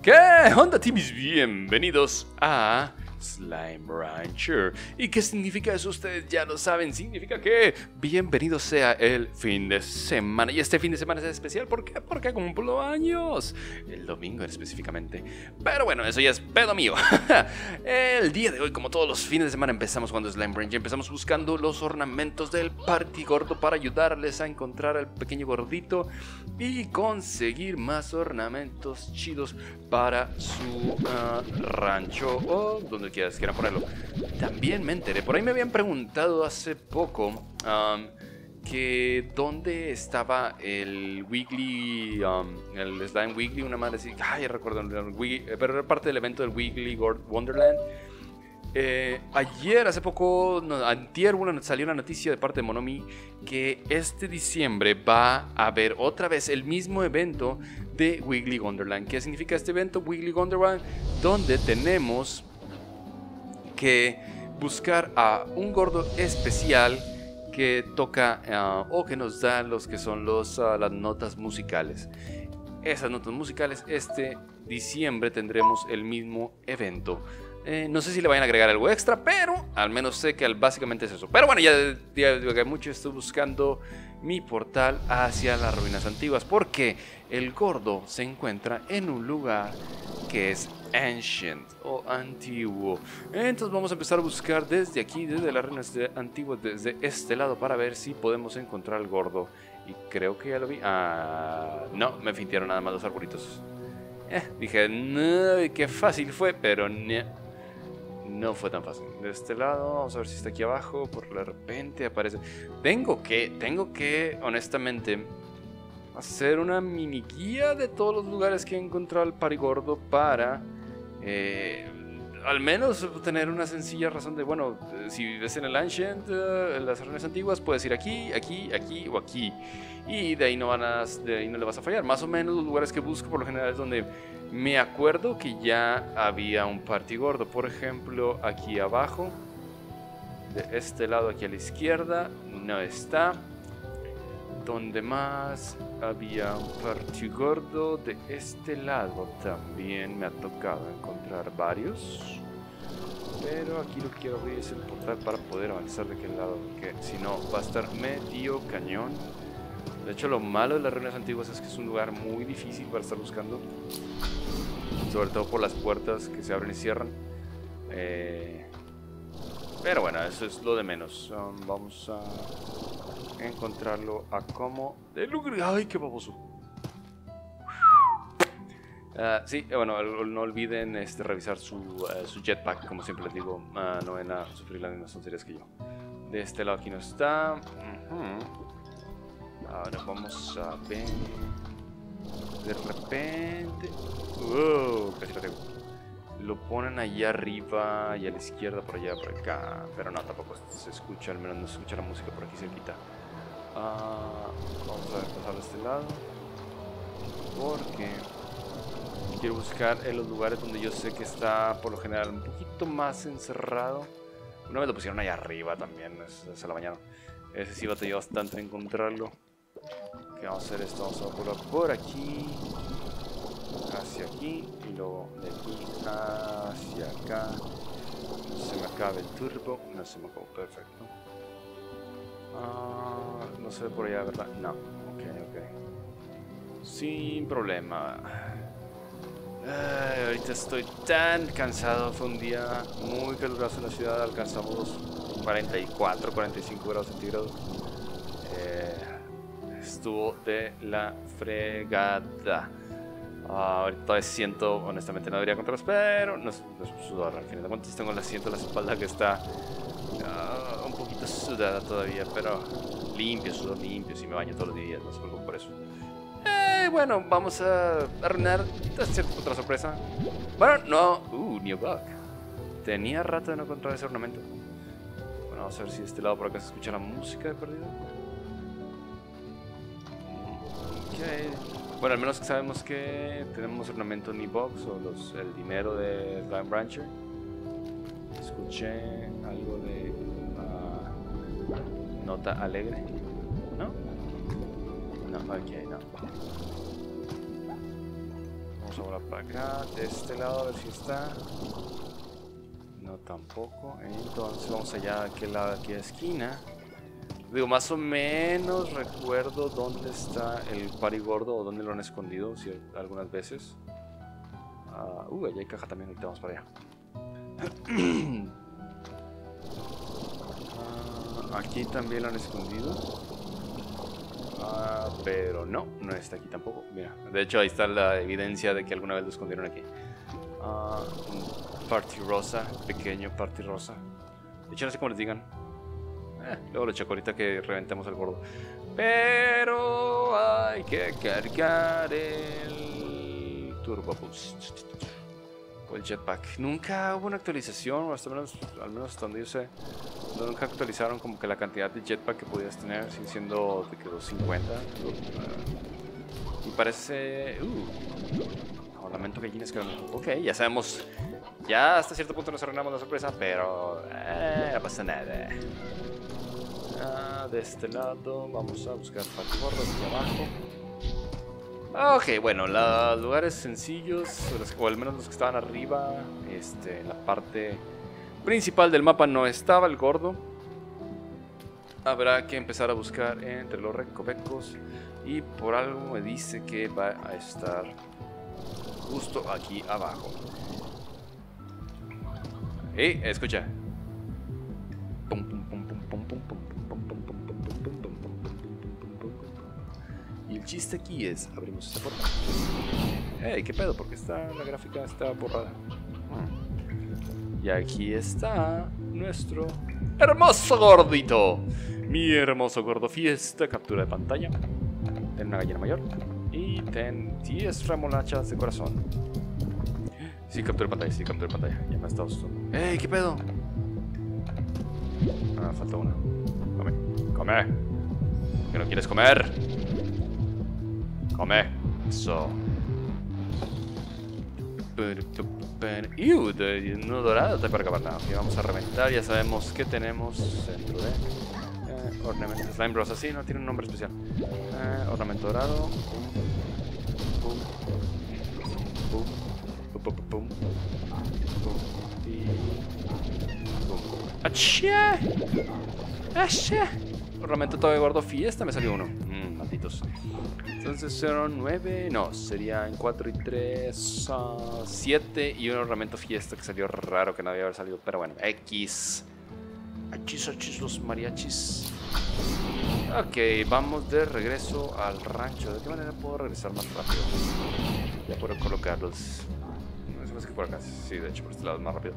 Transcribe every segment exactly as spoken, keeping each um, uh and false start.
¿Qué onda, Timis? Bienvenidos a Slime Rancher. ¿Y qué significa eso? Ustedes ya lo saben. Significa que bienvenido sea el fin de semana. Y este fin de semana es especial. ¿Por qué? Porque cumplo años. El domingo específicamente. Pero bueno, eso ya es pedo mío. El día de hoy, como todos los fines de semana, empezamos jugando Slime Rancher. Empezamos buscando los ornamentos del party gordo para ayudarles a encontrar al pequeño gordito y conseguir más ornamentos chidos para su uh, rancho o donde quieras quieran ponerlo. También me enteré, por ahí me habían preguntado hace poco um, que dónde estaba el Wiggly, um, el Slime Wiggly, una madre así, ay, recuerdo, el Wiggly, pero era parte del evento del Wiggly Wonderland. Eh, ayer, hace poco, no, antier, bueno, salió una noticia de parte de Monomi que este diciembre va a haber otra vez el mismo evento de Wiggly Wonderland. ¿Qué significa este evento Wiggly Wonderland? Donde tenemos que buscar a un gordo especial que toca uh, o que nos da los que son los, uh, las notas musicales. Esas notas musicales, este diciembre tendremos el mismo evento. Eh, no sé si le vayan a agregar algo extra, pero al menos sé que básicamente es eso. Pero bueno, ya divagué mucho, estoy buscando mi portal hacia las ruinas antiguas, porque el gordo se encuentra en un lugar que es ancient o antiguo. Entonces vamos a empezar a buscar desde aquí, desde las ruinas antiguas, desde este lado, para ver si podemos encontrar al gordo. Y creo que ya lo vi. Ah, no, me fintearon nada más los arbolitos. Eh, dije, no, qué fácil fue, pero no. No fue tan fácil. De este lado, vamos a ver si está aquí abajo. Por de repente aparece. Tengo que, tengo que, honestamente, hacer una mini guía de todos los lugares que he encontrado al parigordo para, eh, al menos tener una sencilla razón de, bueno, si vives en el Ancient, uh, en las ruinas antiguas, puedes ir aquí, aquí, aquí o aquí. Y de ahí no van a, de ahí no le vas a fallar. Más o menos los lugares que busco por lo general es donde me acuerdo que ya había un party gordo. Por ejemplo, aquí abajo, de este lado aquí a la izquierda, no está. Donde más había un party gordo, de este lado también me ha tocado encontrar varios. Pero aquí lo que quiero abrir es el portal para poder avanzar de aquel lado, porque si no va a estar medio cañón. De hecho, lo malo de las ruinas antiguas es que es un lugar muy difícil para estar buscando, sobre todo por las puertas que se abren y cierran. Eh, pero bueno, eso es lo de menos. Um, vamos a encontrarlo a como de lugar. ¡Ay, qué baboso! Uh, sí, bueno, no olviden este, revisar su, uh, su jetpack, como siempre les digo. Uh, no van a sufrir las mismas tonterías que yo. De este lado aquí no está. Uh-huh. Ahora vamos a ver. De repente. ¡Wow! Casi lo tengo. Lo ponen allá arriba y a la izquierda, por allá, por acá. Pero no, tampoco se escucha, al menos no se escucha la música por aquí cerquita. Uh, vamos a ver, pasar de este lado. Porque quiero buscar en los lugares donde yo sé que está por lo general un poquito más encerrado. Una vez lo pusieron allá arriba también, se la bañaron. Ese sí batalló bastante en encontrarlo. ¿Qué vamos a hacer esto? Vamos a volar por aquí, hacia aquí, y luego de aquí hacia acá. No se me acabe el turbo, no se me acabó, perfecto. Ah, no se ve por allá, ¿verdad? No, ok, ok. Sin problema. Ay, ahorita estoy tan cansado, fue un día muy caluroso en la ciudad, alcanzamos cuarenta y cuatro, cuarenta y cinco grados centígrados. Eh, estuvo de la fregada. Uh, ahorita todavía siento, honestamente no debería contarlos, pero no es, no es sudor. Al final de cuentas tengo la siento la espalda que está uh, un poquito sudada todavía, pero limpio, sudor limpio, si me baño todos los días, no se preocupen por eso. Eh, bueno, vamos a arruinar otra sorpresa. Bueno, no, uh, new bug. Tenía rato de no encontrar ese ornamento. Bueno, vamos a ver si de este lado por acá se escucha la música de perdido. Ok. Bueno, al menos que sabemos que tenemos ornamento en box o los, el dinero de Slime Rancher. Escuché algo de uh, nota alegre. ¿No? No, ok, no. Vamos vamos a volar para acá. De este lado, a ver si está. No, tampoco. Entonces vamos allá, a aquel lado, aquí a esquina. Digo, más o menos recuerdo dónde está el parigordo o dónde lo han escondido si, algunas veces. Uh, uh, allá hay caja también, ahorita vamos para allá. uh, aquí también lo han escondido. Uh, pero no, no está aquí tampoco. Mira, de hecho ahí está la evidencia de que alguna vez lo escondieron aquí. Uh, Party rosa, pequeño party rosa. De hecho no sé cómo les digan. Eh, luego lo checo ahorita que reventemos el gordo. Pero hay que cargar el Turbo Boost o el jetpack. Nunca hubo una actualización, o hasta menos, al menos hasta donde yo sé, nunca actualizaron como que la cantidad de jetpack que podías tener, sigue siendo de que doscientos cincuenta. Uh, y parece... Uh, oh, lamento gallinas que... Ok, ya sabemos. Ya hasta cierto punto nos arruinamos la sorpresa, pero eh, no pasa nada. Ah, de este lado vamos a buscar patigordos aquí abajo. Ok, bueno, los lugares sencillos, o al menos los que estaban arriba, este, en la parte principal del mapa no estaba el gordo. Habrá que empezar a buscar entre los recovecos y por algo me dice que va a estar justo aquí abajo. Eh, escucha. Y el chiste aquí es, abrimos esta puerta. Hey, ¿qué pedo? ¿Por qué está, la gráfica está borrada? Hmm. Y aquí está nuestro hermoso gordito. Mi hermoso gordo fiesta, captura de pantalla. Ten una gallina mayor. Y ten diez remolachas de corazón. Sí, captura de pantalla, sí, captura de pantalla. Ya me ha estado asustando. ¡Ey, qué pedo! Ah, falta una. Come, come. ¿Que no quieres comer? Come. Eso. Iu, de no dorado te para acabar nada. Okay, vamos a reventar, ya sabemos que tenemos dentro de eh, ornamento slime rosa. Sí, no tiene un nombre especial. Eh, ornamento dorado. Pum, pum, pum, pum, pum, pum, pum, y pum. ¡Achá! ¡Achá! Ornamento todo de gordo fiesta, me salió uno. Mmm, malditos. Entonces fueron nueve, no, serían cuatro y tres, uh, siete y un ornamento fiesta que salió raro que no debía haber salido, pero bueno, X. Achis, achis, los mariachis. Ok, vamos de regreso al rancho. ¿De qué manera puedo regresar más rápido? Ya puedo colocarlos. No sé más que por acá. Sí, de hecho, por este lado es más rápido.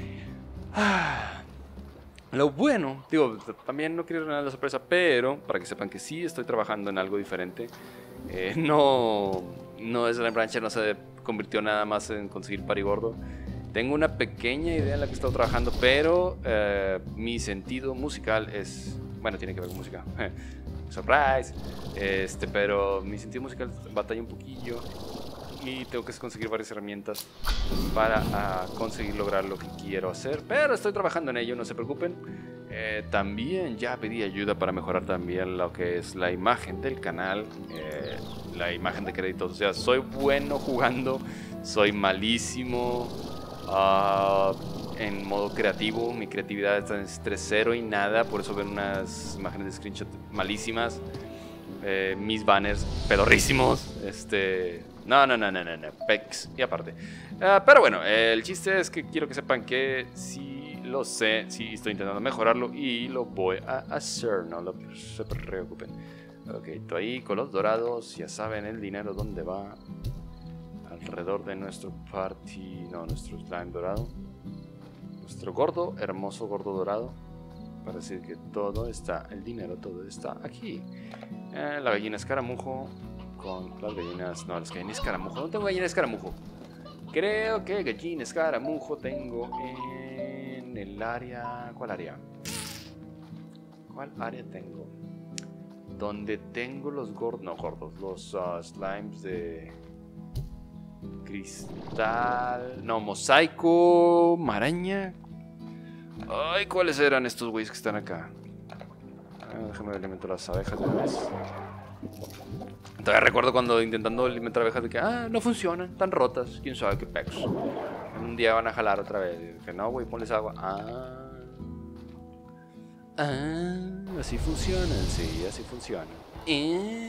Ah. Lo bueno, digo, también no quiero arruinar la sorpresa, pero para que sepan que sí estoy trabajando en algo diferente. Eh, no, no es Slime Rancher, no se convirtió nada más en conseguir parigordo. Tengo una pequeña idea en la que he estado trabajando, pero eh, mi sentido musical es... Bueno, tiene que ver con música. Surprise. Este, pero mi sentido musical batalla un poquillo y tengo que conseguir varias herramientas para uh, conseguir lograr lo que quiero hacer. Pero estoy trabajando en ello, no se preocupen. Eh, también ya pedí ayuda para mejorar también lo que es la imagen del canal, eh, la imagen de créditos. O sea, soy bueno jugando, soy malísimo uh, en modo creativo. Mi creatividad está en tres cero y nada, por eso ven unas imágenes de screenshot malísimas. Eh, mis banners pedorrísimos. Este... No, no, no, no, no, no. Pex. Y aparte. Uh, pero bueno, eh, el chiste es que quiero que sepan que sí lo sé, sí estoy intentando mejorarlo y lo voy a hacer. No lo, se preocupen. Ok, estoy ahí con los dorados. Ya saben el dinero dónde va. Alrededor de nuestro party. No, nuestro slime dorado. Nuestro gordo, hermoso gordo dorado. Para decir que todo está, el dinero, todo está aquí. Eh, la gallina escaramujo. Con las gallinas, no, las gallinas escaramujo. No tengo gallina escaramujo. Creo que gallina escaramujo tengo en el área. ¿Cuál área? ¿Cuál área tengo? Donde tengo los gordos, no gordos, los uh, slimes de cristal, no, mosaico, maraña. Ay, ¿cuáles eran estos güeyes que están acá? Ah, déjame alimento las abejas de una vez. Todavía recuerdo cuando intentando alimentar abejas de que, ah, no funcionan, están rotas, quién sabe qué pecos. Un día van a jalar otra vez. Y que no, güey, ponles agua. Ah, ah, así funcionan, sí, así funcionan. Eh.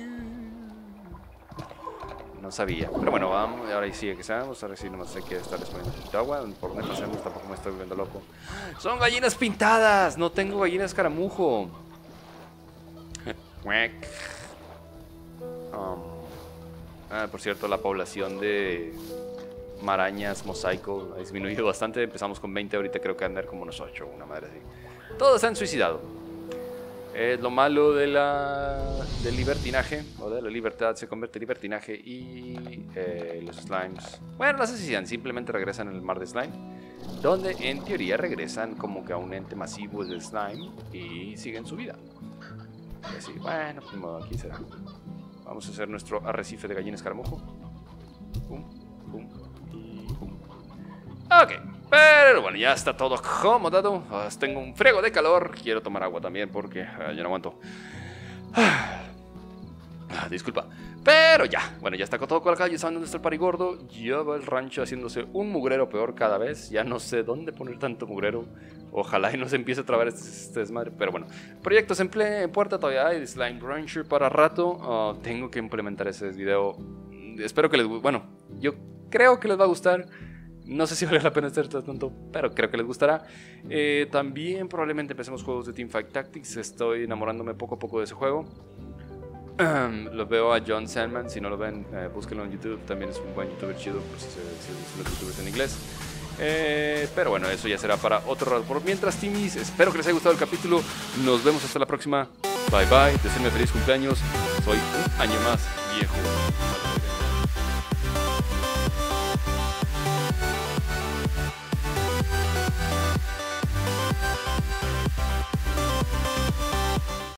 No sabía, pero bueno, vamos, ahora sí que seamos, ahora sí nomás hay que estarles poniendo un poquito de agua, por donde pasemos tampoco me estoy volviendo loco. ¡Son gallinas pintadas! No tengo gallinas caramujo. um, ah, por cierto, la población de marañas mosaico ha disminuido bastante, empezamos con veinte, ahorita creo que andar como unos ocho, una madre así. Todos se han suicidado. Es lo malo de la, del libertinaje, o de la libertad se convierte en libertinaje y eh, los slimes, bueno, no asesinan, simplemente regresan al mar de slime, donde en teoría regresan como que a un ente masivo de slime y siguen su vida. Y así, bueno, pues modo, aquí será. Vamos a hacer nuestro arrecife de gallinas caramujo. Pum, pum y pum. Ok. Pero bueno, ya está todo acomodado. Oh, tengo un frego de calor. Quiero tomar agua también porque uh, ya no aguanto. Ah, disculpa. Pero ya, bueno, ya está todo colocado. Ya saben dónde está el parigordo. Ya va el rancho haciéndose un mugrero peor cada vez. Ya no sé dónde poner tanto mugrero. Ojalá y no se empiece a trabar este, este desmadre. Pero bueno, proyectos en, en puerta todavía hay. Slime Rancher para rato. Uh, tengo que implementar ese video. Espero que les guste. Bueno, yo creo que les va a gustar. No sé si vale la pena hacer tanto, pero creo que les gustará. Eh, también probablemente empecemos juegos de Teamfight Tactics. Estoy enamorándome poco a poco de ese juego. Um, lo veo a John Sandman. Si no lo ven, eh, búsquenlo en YouTube. También es un buen youtuber chido, por si se si los youtubers en inglés. Eh, pero bueno, eso ya será para otro rato. Por mientras, Timis, espero que les haya gustado el capítulo. Nos vemos hasta la próxima. Bye bye. Deseenme feliz cumpleaños. Soy un año más viejo.